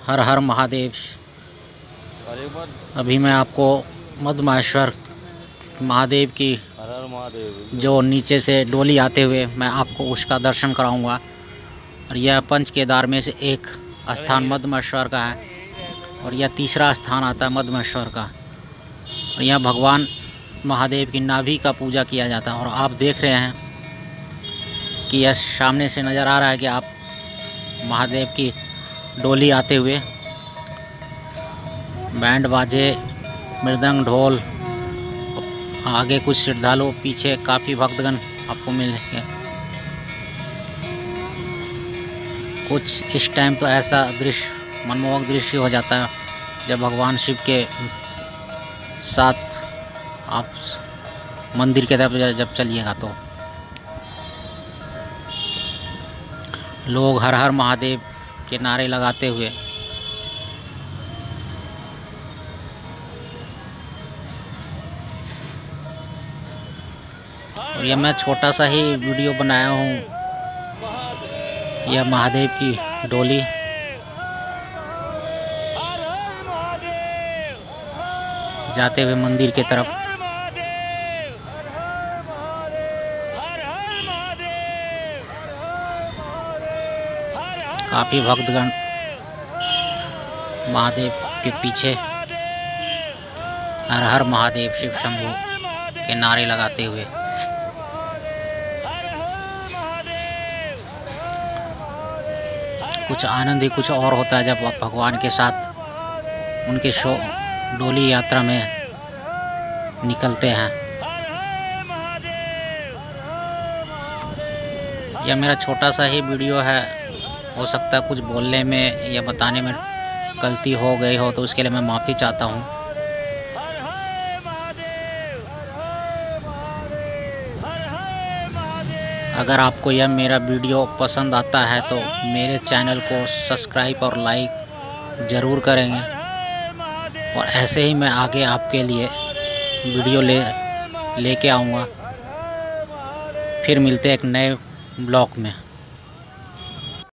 हर हर महादेव। अभी मैं आपको मधमहेश्वर महादेव की हर हर महादेव जो नीचे से डोली आते हुए मैं आपको उसका दर्शन कराऊंगा। और यह पंच केदार में से एक स्थान मधमहेश्वर का है और यह तीसरा स्थान आता है मधमहेश्वर का। और यहाँ भगवान महादेव की नाभि का पूजा किया जाता है। और आप देख रहे हैं कि यह सामने से नज़र आ रहा है कि आप महादेव की डोली आते हुए, बैंड बाजे, मृदंग, ढोल, आगे कुछ श्रद्धालु, पीछे काफ़ी भक्तगण आपको मिलेंगे। कुछ इस टाइम तो ऐसा दृश्य, मनमोहक दृश्य हो जाता है जब भगवान शिव के साथ आप मंदिर के तरफ जब चलिएगा तो लोग हर हर महादेव के नारे लगाते हुए और यह मैं छोटा सा ही वीडियो बनाया हूँ। यह महादेव की डोली जाते हुए मंदिर की तरफ। काफ़ी भक्तगण महादेव के पीछे हर हर महादेव शिव शंभू के नारे लगाते हुए। कुछ आनंद ही कुछ और होता है जब आप भगवान के साथ उनके डोली यात्रा में निकलते हैं। यह मेरा छोटा सा ही वीडियो है, हो सकता है कुछ बोलने में या बताने में गलती हो गई हो तो उसके लिए मैं माफ़ी चाहता हूँ। अगर आपको यह मेरा वीडियो पसंद आता है तो मेरे चैनल को सब्सक्राइब और लाइक ज़रूर करेंगे। और ऐसे ही मैं आगे आपके लिए वीडियो लेके आऊँगा। फिर मिलते हैं एक नए ब्लॉग में।